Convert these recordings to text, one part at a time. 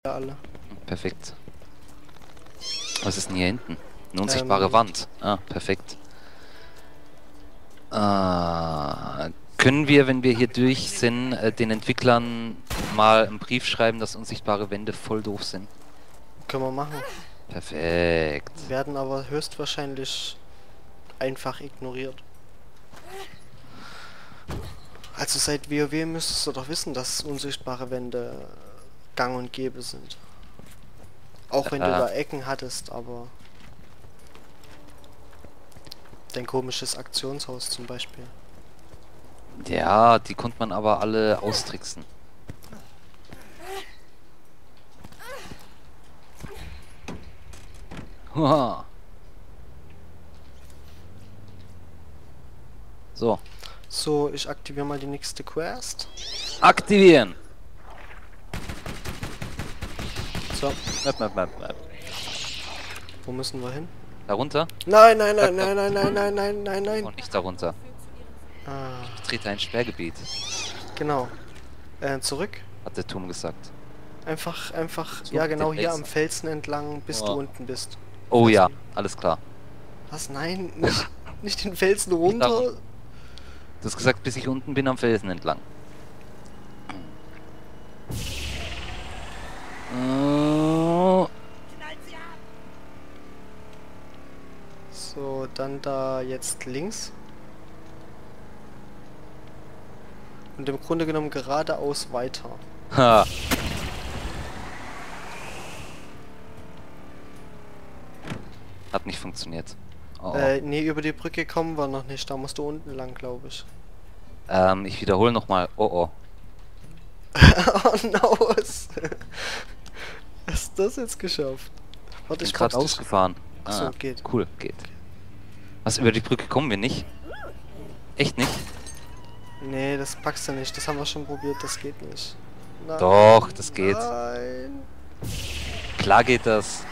Teile alle. Perfekt. Was ist denn hier hinten? Eine unsichtbare Wand. Ah, perfekt. Können wir, wenn wir hier durch sind, den Entwicklern mal einen Brief schreiben, dass unsichtbare Wände voll doof sind? Können wir machen. Perfekt. Werden aber höchstwahrscheinlich einfach ignoriert. Also seit WoW müsstest du doch wissen, dass unsichtbare Wände gang und gäbe sind. Auch wenn du da Ecken hattest, aber... Dein komisches Aktionshaus zum Beispiel. Ja, die konnte man aber alle austricksen. Huha. So. So, ich aktiviere mal die nächste Quest. Aktivieren! So, Map. wo müssen wir hin? Darunter? Nein, nein, nein, nein, nein, nein, nein, nein, nein, nein. Und nicht darunter. Ah, Ich betrete ein Sperrgebiet, genau. Zurück. hat der Turm gesagt. Einfach, So, ja genau, den hier Felsen. am Felsen entlang, bis du Oh. unten bist. Oh ja, alles klar. Was? Nein, nicht den Felsen runter. Darum. Du hast gesagt, bis ich unten bin am Felsen entlang. So, dann da jetzt links. Und im Grunde genommen geradeaus weiter. Ha. Hat nicht funktioniert. Oh. Nee, über die Brücke kommen wir noch nicht. Da musst du unten lang, glaube ich. Ich wiederhole nochmal. Oh. Oh no! Hast du das jetzt geschafft? Warte, Ich bin gerade ausgefahren. Achso, geht. Cool, geht. Was, über die Brücke kommen wir nicht? Echt nicht? Nee, das packst du nicht. Das haben wir schon probiert. Das geht nicht. Nein, Doch, das geht. Nein. Klar geht das.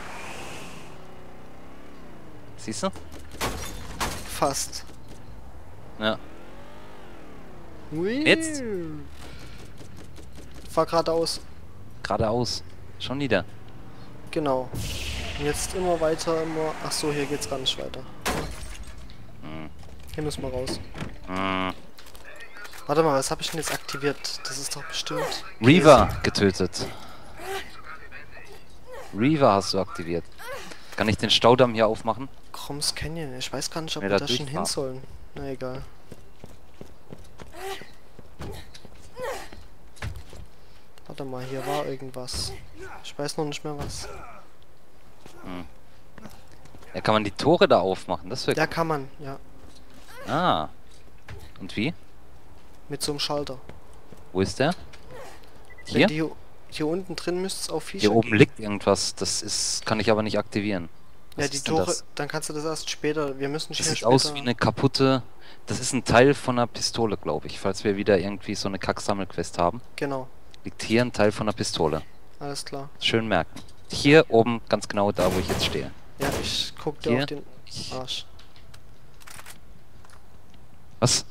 Siehst du? Fast. Ja. Ui. Jetzt? Fahr geradeaus. Geradeaus. Schon wieder. Genau. Und jetzt immer weiter, immer... Ach so, hier geht's gar nicht weiter. Hier müssen wir raus. Hm. Warte mal, was habe ich denn jetzt aktiviert? Das ist doch bestimmt... Reaver getötet. Reaver hast du aktiviert. Kann ich den Staudamm hier aufmachen? Kroms Canyon. Ich weiß gar nicht, ob Ja, wir da da schon hin durchfahren. sollen. Na egal. Warte mal, hier war irgendwas. Ich weiß noch nicht mehr was. Ja, kann man die Tore da aufmachen? Das wäre Ja, kann man, ja. Ah. Und wie? Mit so einem Schalter. Wo ist der? Wenn Hier? hier unten drin müsste es auf Viecher Hier oben geben. liegt irgendwas. Das ist, kann ich aber nicht aktivieren. Was Ja, die ist denn Tore, das? dann kannst du das erst später. Wir müssen Das hier sieht später... aus wie eine kaputte... Das ist ein Teil von einer Pistole, glaube ich. Falls wir wieder irgendwie so eine Kacksammelquest haben. Genau, Liegt hier ein Teil von einer Pistole. alles klar. Schön merken. Hier oben, ganz genau da, wo ich jetzt stehe. Ja, ich guck dir Hier? auf den Arsch. Was?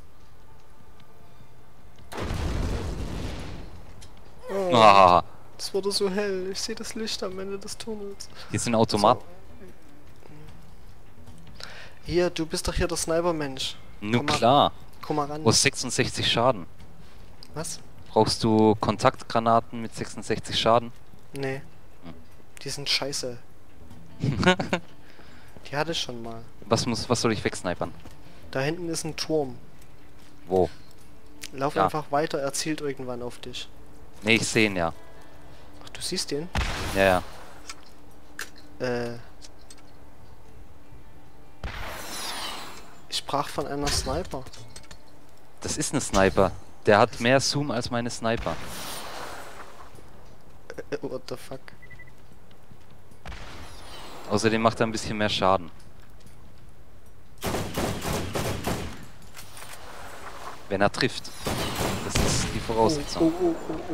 Oh, Ah, es wurde so hell. Ich sehe das Licht am Ende des Tunnels. hier sind Automaten. Hier, du bist doch hier der Sniper-Mensch. Nur Komm mal. klar. Komm mal ran. Wo 66 Schaden. Was? Brauchst du Kontaktgranaten mit 66 Schaden? Nee. Die sind scheiße. Die hatte ich schon mal. Was soll ich wegsnipern? Da hinten ist ein Turm. Wo? Lauf Ja. einfach weiter, er zielt irgendwann auf dich. Ne, ich sehe ihn ja. Ach, du siehst den? Ja. Ich sprach von einer Sniper. Das ist eine Sniper. Der hat mehr Zoom als meine Sniper. What the fuck? Außerdem macht er ein bisschen mehr Schaden. Wenn er trifft. Das ist die Voraussetzung. Oh.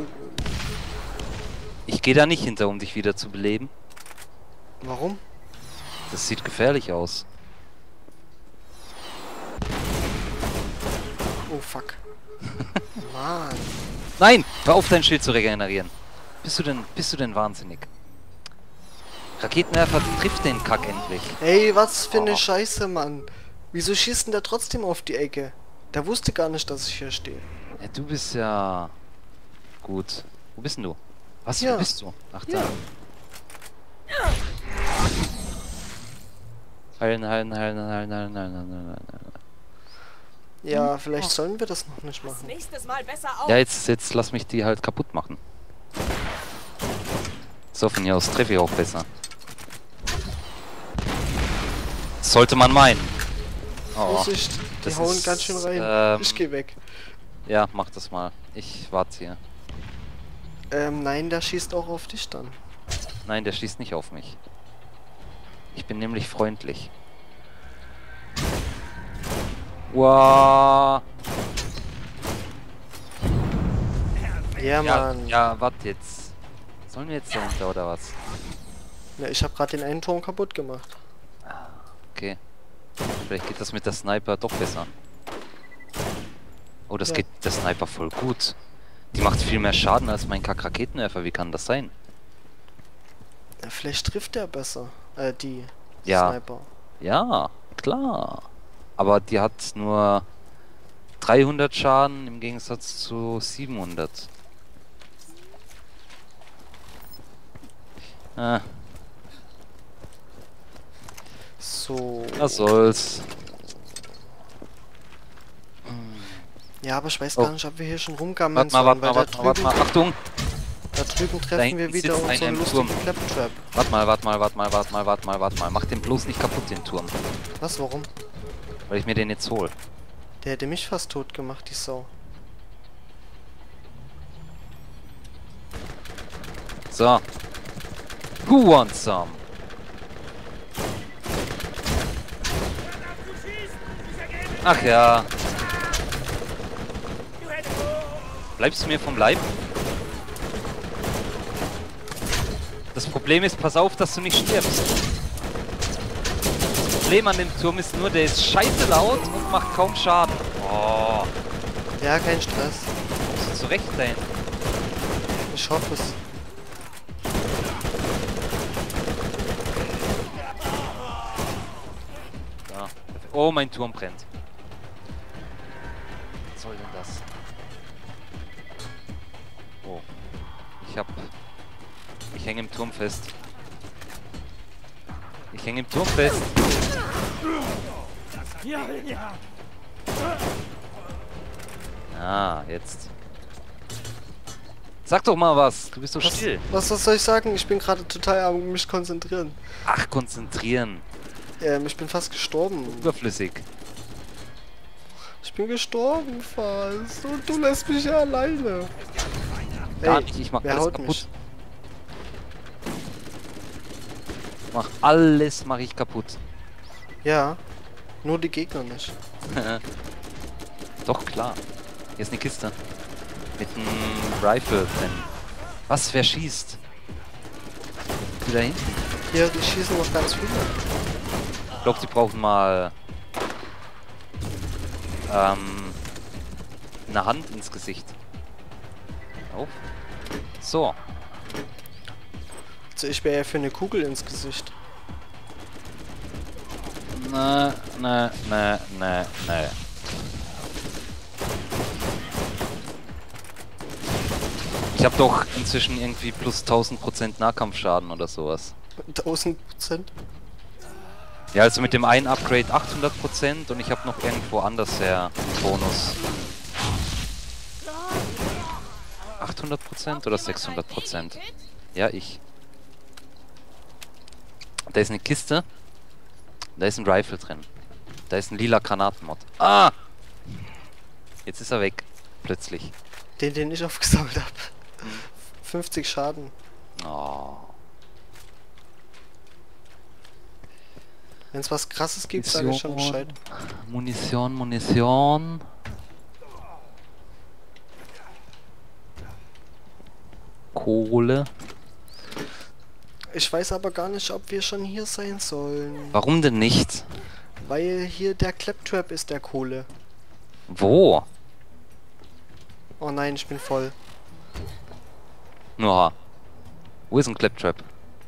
Ich gehe da nicht hinter, um dich wieder zu beleben. Warum? Das sieht gefährlich aus. Oh fuck. Mann. Nein! Hör auf, dein Schild zu regenerieren. Bist du denn wahnsinnig? Raketenwerfer trifft den Kack endlich. Ey, was für eine Scheiße, Mann. Wieso schießt denn der trotzdem auf die Ecke? Der wusste gar nicht, dass ich hier stehe. Ja, du bist ja... Gut. Wo bist denn du? Was, Ja. wo bist du? Ach, da. Ja. Heilen. Ja, vielleicht sollen wir das noch nicht Das machen. nächstes Mal besser auf. Ja, jetzt lass mich die halt kaputt machen. So, von hier aus treffe ich auch besser. Sollte man meinen. Oh, Vorsicht, die das hauen ist, ganz schön rein. Ich geh weg. ja, mach das mal. Ich warte hier. Nein, der schießt auch auf dich dann. Nein, der schießt nicht auf mich. Ich bin nämlich freundlich. Wow. Ja, Mann. Ja, warte jetzt. Sollen wir jetzt dahinter oder was? Ja, ich habe gerade den einen Turm kaputt gemacht. Okay. Vielleicht geht das mit der Sniper doch besser. Oh, das Ja. geht mit der Sniper voll gut. Die macht viel mehr Schaden als mein Kack-Raketenwerfer. Wie kann das sein? Ja, vielleicht trifft der besser. Die Ja. Sniper. Ja, klar. Aber die hat nur 300 Schaden im Gegensatz zu 700. Ah, So. was soll's. Ja, aber ich weiß Oh. gar nicht, ob wir hier schon rumgammeln Warte mal, sollen, warte mal, warte mal. Achtung! da drüben Da treffen hinten wir wieder sitzt einer unseren im lustigen Turm. Claptrap. Warte mal. Mach den bloß nicht kaputt, den Turm. Was, warum? Weil ich mir den jetzt hol. Der hätte mich fast tot gemacht, die Sau. So. Who wants some? Ach ja. Bleibst du mir vom Leib? Das Problem ist, pass auf, dass du nicht stirbst. Das Problem an dem Turm ist nur, der ist scheiße laut und macht kaum Schaden. Oh, Ja, kein Stress. musst du zurecht sein. Ich hoffe es. Ja. Oh, mein Turm brennt. Was soll denn das? Oh. Ich hänge im Turm fest. Ich hänge im Turm fest. Ah, jetzt. Sag doch mal was. Du bist so still. Was soll ich sagen? Ich bin gerade total am mich konzentrieren. Ach, konzentrieren. Ich bin fast gestorben. Überflüssig. Ich bin gestorben fast. Und du lässt mich ja alleine. Gar Ey, nicht, ich mach wer alles haut kaputt. mich? Mach ich kaputt. Ja, nur die Gegner nicht. Doch, klar. Hier ist eine Kiste. Mit einem Rifle drin. Was? Wer schießt? Die da hinten? Hier, die schießen noch ganz viele. Ich glaube, die brauchen mal eine Hand ins Gesicht. Auf. So. Also ich wäre ja für eine Kugel ins Gesicht. Ne. Ich habe doch inzwischen irgendwie plus 1000% Nahkampfschaden oder sowas. 1000%. Ja, also mit dem einen Upgrade 800% und ich habe noch irgendwo anders her einen Bonus. 800% oder 600%? Ja, ich. Da ist eine Kiste. Da ist ein Rifle drin. Da ist ein lila Granatenmod. Ah! Jetzt ist er weg. Plötzlich. Den ich aufgesammelt habe. 50 Schaden. Oh. Wenn es was krasses gibt, sage ich schon Bescheid. Munition. Kohle. Ich weiß aber gar nicht, ob wir schon hier sein sollen. Warum denn nicht? Weil hier der Claptrap ist der Kohle. Wo? Oh nein, ich bin voll. Ja, Wo ist ein Claptrap?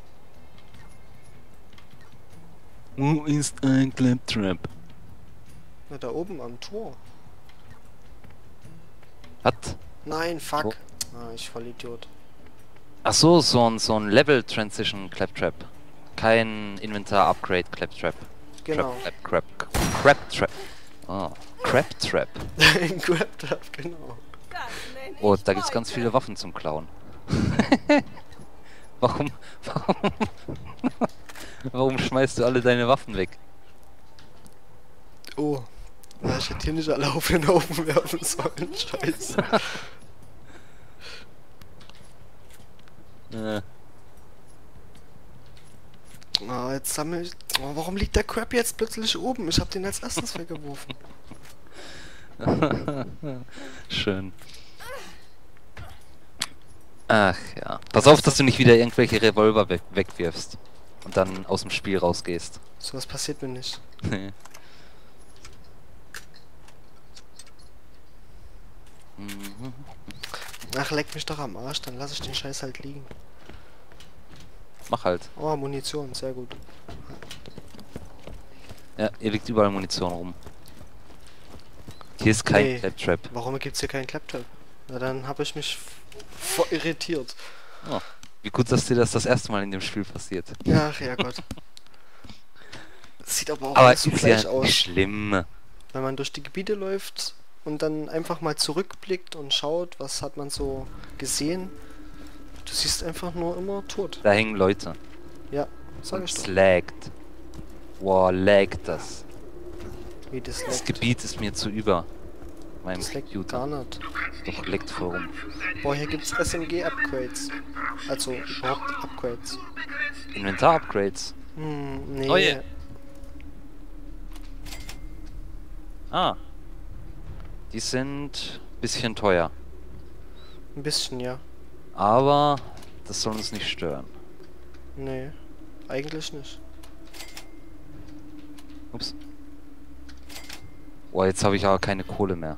Wo ist ein Claptrap? Na, da oben am Tor. Hat? Nein, fuck. Wo? Ah, ich voll Idiot. Ach so, so ein Level Transition Claptrap. Kein Inventar Upgrade Claptrap. Genau. Crab Trap. Oh, Crab Trap. Ein Grab-Trap, genau. Oh, da gibt's ganz viele Waffen zum Klauen. Warum warum schmeißt du alle deine Waffen weg? Oh. Na, ich hätte hier nicht alle auf den Haufen werfen sollen. Scheiße. Ah, jetzt sammel ich... Oh, warum liegt der Crab jetzt plötzlich oben? Ich hab den als erstes weggeworfen. Schön. Ach ja. Pass auf, dass du nicht wieder irgendwelche Revolver wegwirfst. Und dann aus dem Spiel rausgehst. So was passiert mir nicht. Ach, leck mich doch am Arsch, dann lasse ich den Scheiß halt liegen. Mach halt. Oh, Munition, sehr gut. Ja, hier liegt überall Munition rum. Hier ist kein Nee. Claptrap. Warum gibt's hier keinen Claptrap? Na, dann habe ich mich irritiert. Oh, wie gut, dass dir das erste Mal in dem Spiel passiert. Ach ja Gott. Sieht aber auch Aber alles so ist gleich ja aus. nicht schlimm. Wenn man durch die Gebiete läuft und dann einfach mal zurückblickt und schaut, was hat man so gesehen. Du siehst einfach nur immer tot. Da hängen Leute. Ja, sag Und ich es doch. laggt. Wow, laggt das. Wie das Das leckt. Gebiet ist mir zu über. Meinem Das leckt Computer. gar nicht. Doch, leckt voll rum. Boah, hier gibt's SMG-Upgrades. Also überhaupt Upgrades. Inventar-Upgrades. Nee. Oh yeah. Ah. Die sind bisschen teuer. Ein bisschen, ja. Aber das soll uns nicht stören. Nee, eigentlich nicht. Ups. Boah, jetzt habe ich aber keine Kohle mehr.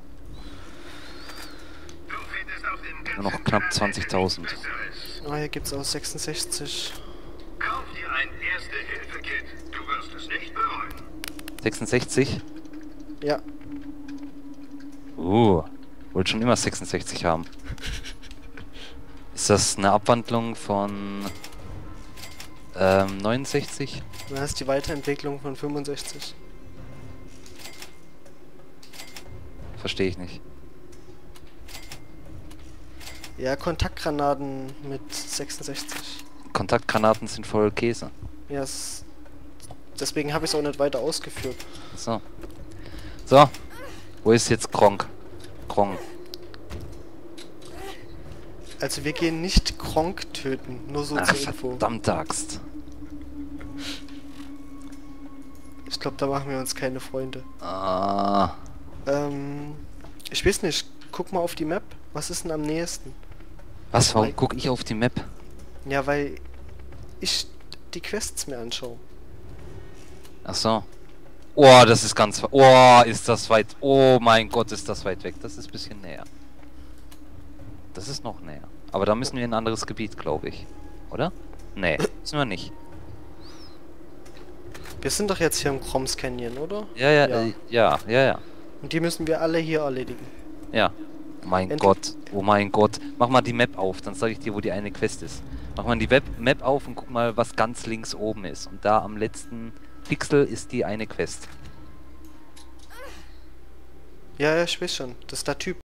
Nur noch knapp 20.000. Ah, hier gibt's auch 66. Kauf dir ein Erste-Hilfe-Kit. Du wirst es nicht bereuen. 66? Ja, Wollte schon immer 66 haben. Ist das eine Abwandlung von 69? dann hast du die Weiterentwicklung von 65. Verstehe ich nicht. Ja, Kontaktgranaten mit 66. Kontaktgranaten sind voll Käse. Ja, deswegen habe ich es auch nicht weiter ausgeführt. So. So. Wo ist jetzt Gronk? Gronk. Also wir gehen nicht Kronk töten, nur so Ach, zur Info. verdammte Axt. Ich glaube, da machen wir uns keine Freunde. Ah. Ich weiß nicht, guck mal auf die Map. Was ist denn am nächsten? Was, warum gucke ich auf die Map? Ja, weil ich die Quests mir anschaue. Ach so. Oh, das ist ganz... Oh, ist das weit... Oh mein Gott, ist das weit weg. Das ist ein bisschen näher. Das ist noch näher. Aber da müssen wir in ein anderes Gebiet, glaube ich. Oder? Nee, müssen wir nicht. Wir sind doch jetzt hier im Kroms Canyon, oder? Ja. Und die müssen wir alle hier erledigen. Ja. Mein Gott. Oh mein Gott. Mach mal die Map auf, dann sage ich dir, wo die eine Quest ist. Mach mal die Map auf und guck mal, was ganz links oben ist. Und da am letzten Pixel ist die eine Quest. Ja, ich weiß schon. Das ist der Typ.